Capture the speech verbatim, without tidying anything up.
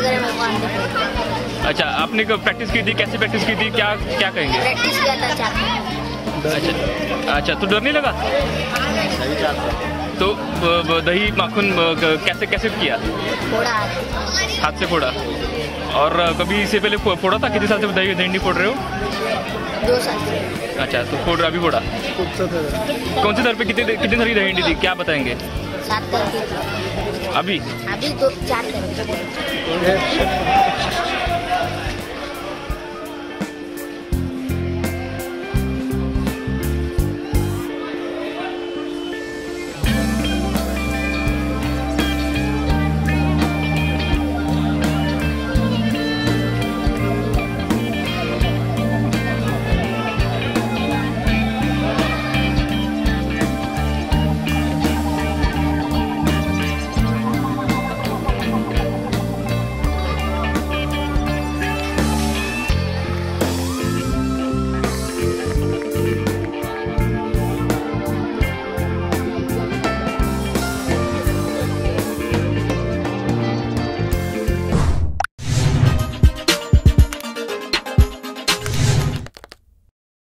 करे मेरे को आंदे थे। अच्छा, आपने प्रैक्टिस की थी, कैसे प्रैक्टिस की थी, क्या क्या कहेंगे? प्रैक्टिस किया था चार। अच्छा अच्छा, तो डर नहीं लगा? सही था। तो ब- ब- दही माखन ब- कैसे कैसे किया? फोड़ा हाथ से फोड़ा। और कभी इससे पहले फो- फोड़ा था? कितने साल से दही दही फोड़ रहे हो? दो साल से। अच्छा, तो फोड़ अभी फोड़ा। कौन से दर पे कितने कितने दर की दही थी, क्या बताएंगे? सात कर दी। अभी अभी दो चार कर।